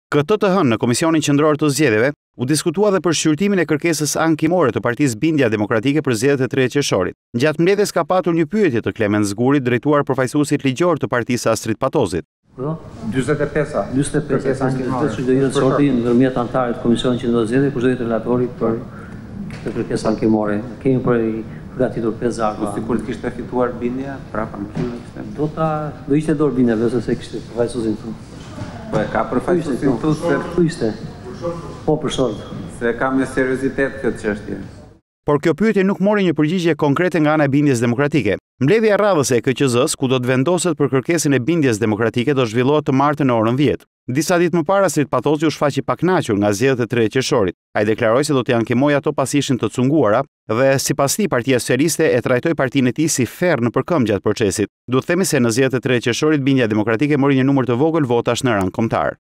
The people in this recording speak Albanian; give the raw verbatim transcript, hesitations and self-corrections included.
Këtë të hënë në Komisionin Qendror të Zgjedhjeve u diskutua dhe për shqyrtimin e kërkesës ankimore të Partisë Bindja Demokratike për zgjedhjet e tre qershorit. Gjatë mbledhjes ka patur një pyetje të Klemen Zgurit drejtuar përfaqësuesit ligjor të Partisë Astrit Patozit. dyzet e pes dyzet e pes ankimore që do jetë sorti ndërmjet anëtarit të Komisionit Qendror të Zgjedhjeve, kush do jetë relatori për të kërkesën ankimore. Kemi për përgatitur pesë zakma. Sikur të kishte fituar Bindja, prapë ankimin kishte. Do ta do ishte dorë Bindja vetëm se kishte përfaqësuesin këtu. Po e ka përfaqësuesin këtu se këtu ishte. Po për short. Se ka me seriozitet këtë çështje. Por kjo pyetje nuk mori një përgjigje konkrete nga ana e Bindjes Demokratike. Mbledhja e radhës e K Q Z-s, ku do të vendoset për kërkesën e Bindjes Demokratike, do zhvillohet të martën në orën dhjetë. Disa ditë më parë Astrit Patozi u shfaqi pakënaqur nga zgjedhjet e tre qershorit. Ai deklaroi se do t'i ankimojë ato pasi ishin të cunguara dhe sipas tij Partia Socialiste e trajtoi partinë e tij si ferrë nëpër këmbë gjatë procesit. Duhet themi se në zgjedhjet e tre qershorit Bindja Demokratike mori një numër të vogël votash në rang kombëtar.